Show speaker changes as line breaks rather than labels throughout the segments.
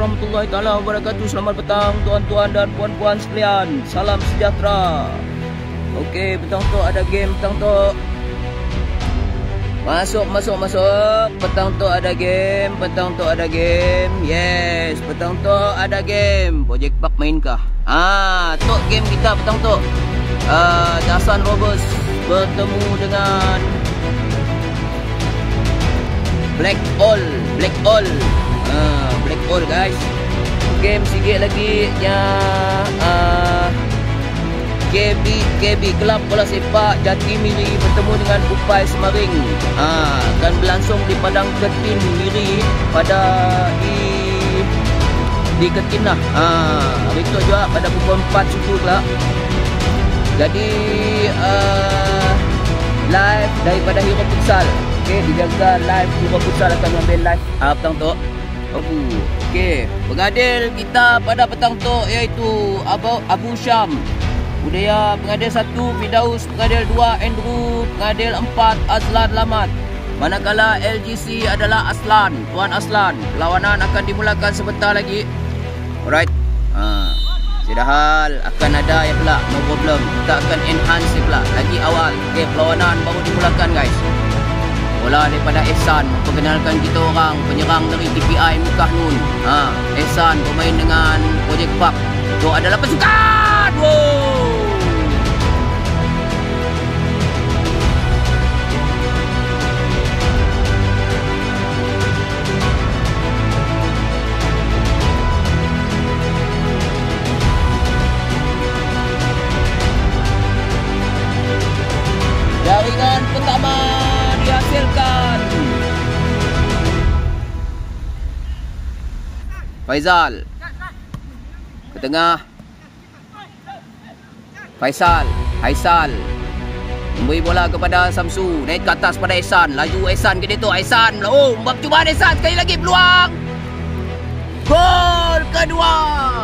warahmatullahi taala wabarakatuh. Selamat petang tuan-tuan dan puan-puan sekalian. Salam sejahtera. Okey, petang tu ada game, petang tu. Masuk. Petang tu ada game, Yes, petang tu ada game. Project Park mainkah? Tu game kita petang tu. Dasan Roberts bertemu dengan Black All guys. Game sikit lagi KB Kelab Bola Sepak Jatimiri bertemu dengan Upai Semaring. Akan berlangsung di Padang Ketin Miri pada di Ketin lah. Hari tu juga pada pukul 4 subuh pula. Jadi live daripada Hero Futsal. Okey, dijaga live Hero Futsal akan ambil live petang tu. Okey, pengadil kita pada petang tu iaitu Abu Syam. Budaya pengadil 1 Fidaus, pengadil 2 Andrew, pengadil 4 Azlan Lamat. Manakala LGC adalah Aslan, Tuan Aslan. Perlawanan akan dimulakan sebentar lagi. Alright. Sedahal akan ada ya pula, no problem. Kita akan enhance pula lagi awal. Okey, perlawanan baru dimulakan guys. Bola daripada Ehsan memperkenalkan kita orang penyerang dari TPI Mekah Nun. Ehsan bermain dengan Project Park. Itu adalah pasukan. Jaringan pertama dihasilkan. Faizal ke tengah. Haisal memberi bola kepada Samsu. Naik ke atas pada Ehsan. Laju Ehsan ke dia tu. Ehsan. Buat percubaan Ehsan. Sekali lagi peluang. Gol kedua.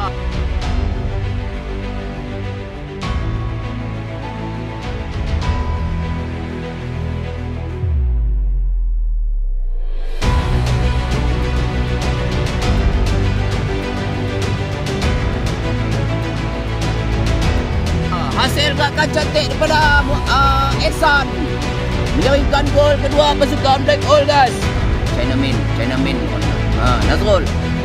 Hasil gerakan cantik daripada Ehsan menjaringkan gol kedua pasukan Black All guys. China Min Nazrul.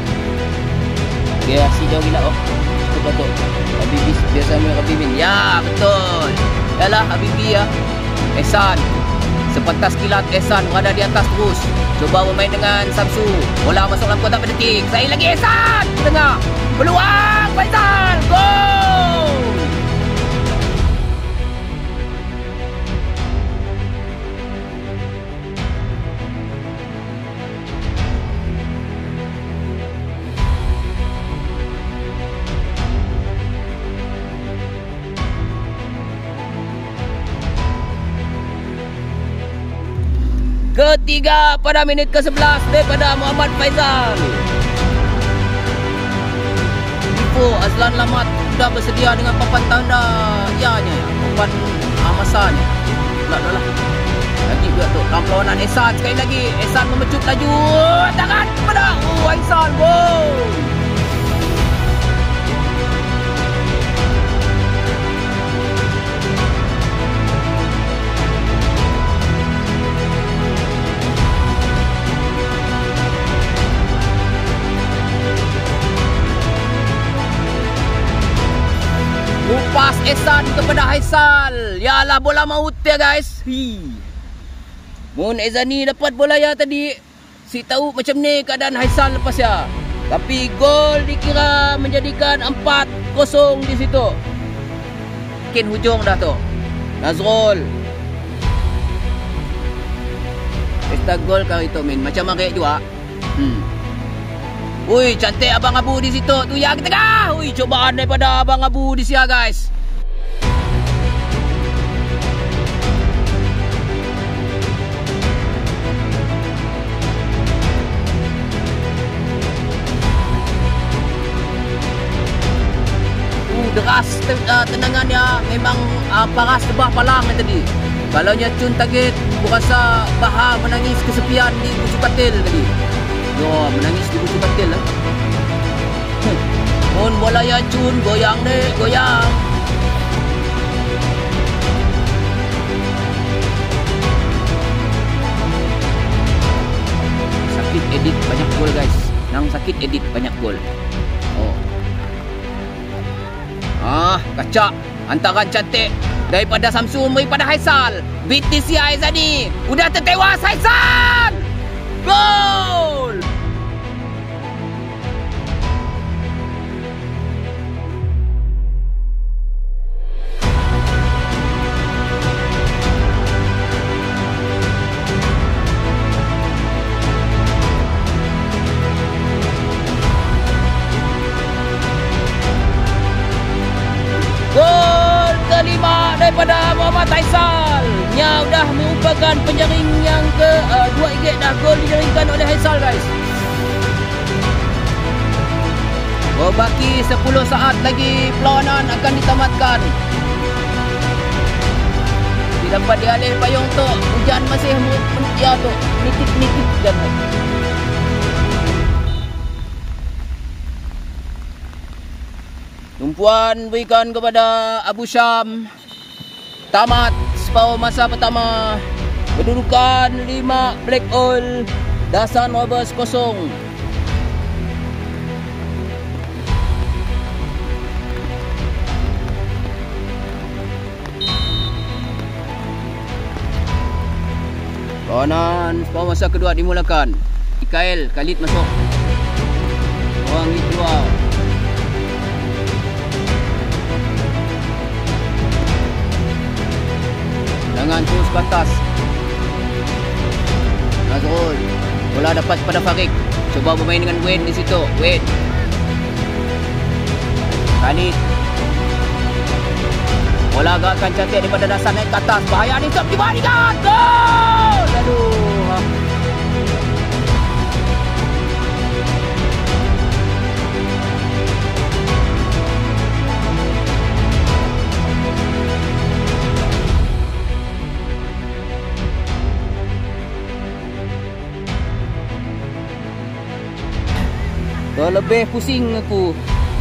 Dia asyik jauh gila. Betul Habibie biasa main Habibie. Ya betul. Yalah Habibie ya. Ehsan sepentas kilat Ehsan berada di atas terus. Coba bermain dengan Samsu. Bola masuk dalam kotak pendetik. Sekali lagi Ehsan tengah. Peluang Faizal. Gol. Ketiga pada minit ke-11 daripada Muhammad Faizal. Ipo Azlan Lamat sudah bersedia dengan papan tanda papan masanya. Dah lah. Lagi juga tu perlawanan Ehsan sekali lagi. Ehsan memecut laju tangan pada Ehsan. Gol. Lupas Ehsan kepada Haisal. Yalah bola maut ya guys. Mun Ezani dapat bola ya tadi. Si tahu macam ni keadaan Haisal lepas ya. Tapi gol dikira menjadikan 4-0 di situ. Mungkin hujung dah tu. Nazrul. Pesta gol kau itu Min. Macam marek juga. Ui, cantik Abang Abu di situ. Tu yang ke tengah. Ui, cobaan daripada Abang Abu di sini guys. Deras tendangannya. Memang paras tebah palang tadi. Kalau nyacun target, berasa Bahar menangis kesepian di Bucu Katil tadi. Menangis di Bucu Katil lah. bola ya cun. Goyang deh, goyang. Sakit edit banyak gol guys. Nang sakit edit banyak gol. Oh. Kacak. Hantaran cantik daripada Samsul daripada Haisal. BTC Aizani. Udah tertewas Haisal. Gol. Gol kelima daripada Muhammad Haisal. Nya sudah merupakan penjaring yang kedua igit dah gol dijaringkan oleh Haisal guys. Berbaki 10 saat lagi perlawanan akan ditamatkan. Dapat dialih payung tu. Hujan masih ya tu. Nitik-nitik hujan. Tumpuan berikan kepada Abu Syam. Tamat separuh masa pertama. Kedudukan 5 Black Oil. Dasan Roberts 0. Kawanan separuh masa kedua dimulakan. Ikael Khalid masuk. Orang ini keluar. Dengan terus ke atas. Nazrul. Bola dapat pada Farid. Cuba bermain dengan Wayne di situ. Wayne. Khalid. Bola gerakan cantik daripada dasar naik ke atas. Bahaya ni stop di bawah. Gol! Aduh. Lebih pusing aku.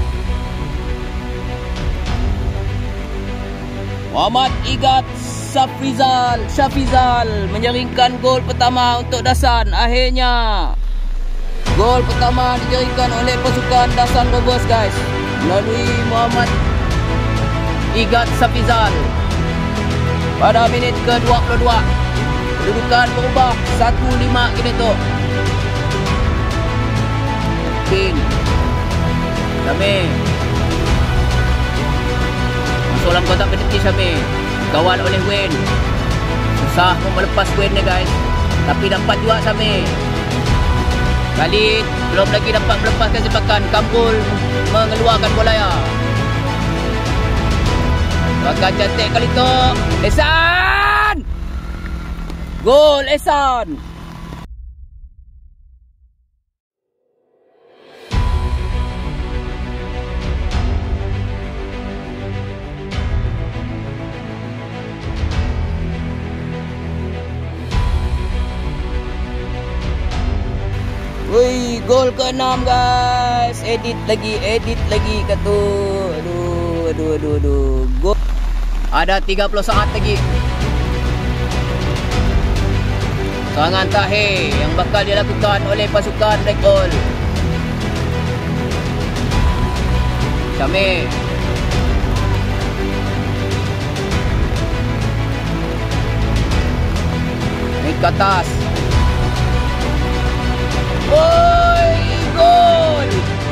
Muhammad Igat Syafizal menjaringkan gol pertama untuk Dasan. Akhirnya gol pertama dijaringkan oleh pasukan Dasan Roberts guys, melalui Muhammad Igat Syafizal pada minit ke-22. Kedudukan berubah 1-5 kini tu. Syamil masuk dalam kotak penalti. Syamil kawal oleh Wayne. Susah pun melepas Wayne ni guys, tapi dapat juga Syamil. Khalid belum lagi dapat melepaskan sepakan. Kamrul mengeluarkan bola ya. Bahkan cantik kali tu. Ehsan. Gol Ehsan. Woi, gol ke-6 guys. Edit lagi kat tu. Aduh. Gol. Ada 30 saat lagi. Serangan terakhir yang bakal dilakukan oleh pasukan Black Oil. Syamil. Naik ke atas. Woi, gol.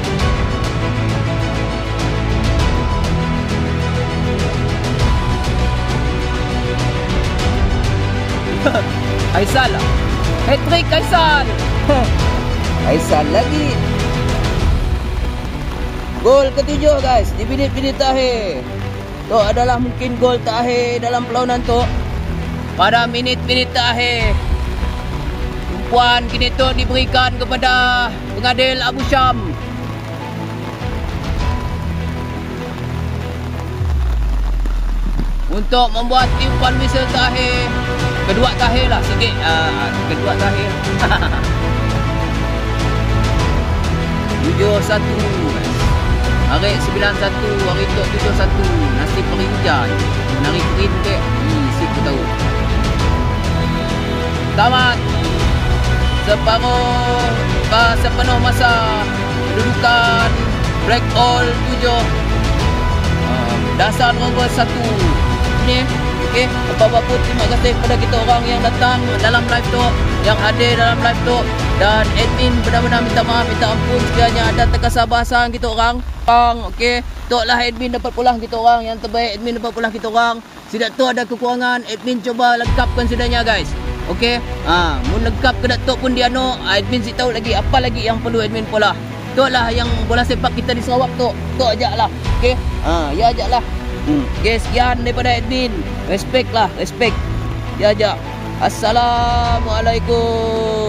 Haisal. Hat-trick Haisal. Haisal lagi. Gol ke-7 guys di minit-minit terakhir. Tu adalah mungkin gol terakhir dalam perlawanan tu. Pada minit-minit terakhir. Puan kini tu diberikan kepada pengadil Abu Syam. Untuk membuat tiupan whistle terakhir. Kedua terakhir lah sikit. Kedua terakhir. 7-1. Hari 91, hari itu 71. Nasi perinjan. Nari print ke. Si ku tahu. Tamat. Sepenuh masa kedudukan Black All 7. Dasar nombor 1. Ini okey, apa-apa terima kasih kepada kita orang yang datang dalam live tu, yang hadir dalam live tu, dan admin benar-benar minta maaf, minta ampun sekiranya ada terkasar bahasan kita orang. Okey, toklah admin dapat pulang kita orang, yang terbaik admin dapat pulang kita orang. Sidak tu ada kekurangan, admin cuba lengkapkan sedanya guys. Okey, mun lengkap ke dak pun dia no, admin si tahu lagi apa lagi yang perlu admin pula. Toklah yang bola sepak kita di Sarawak tu, tok ajaklah. Okey, ya ajaklah. Okay, sekian daripada admin. Respect lah, respect. Ya ajak. Assalamualaikum.